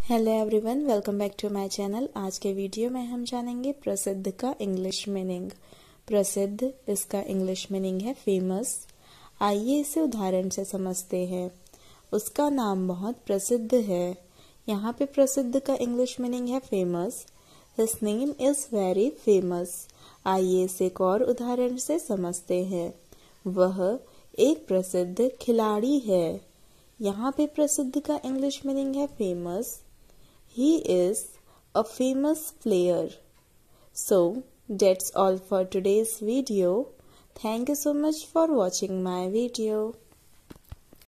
Hello everyone, welcome back to my channel. आज के video में हम जानेंगे प्रसिद्ध का इंग्लिश मीनिंग। प्रसिद्ध, इसका इंग्लिश मीनिंग है फेमस। आइए इसे उदाहरण से समझते हैं। उसका नाम बहुत प्रसिद्ध है। यहाँ पे प्रसिद्ध का इंग्लिश मीनिंग है famous. His name is very famous. आइए इसे एक और उदाहरण से समझते हैं। वह एक प्रसिद्ध खिलाड़ी है। यहाँ पे प्रसिद्ध का इंग्लिश मीनिंग है famous. He is a famous player. So that's all for today's video. Thank you so much for watching my video.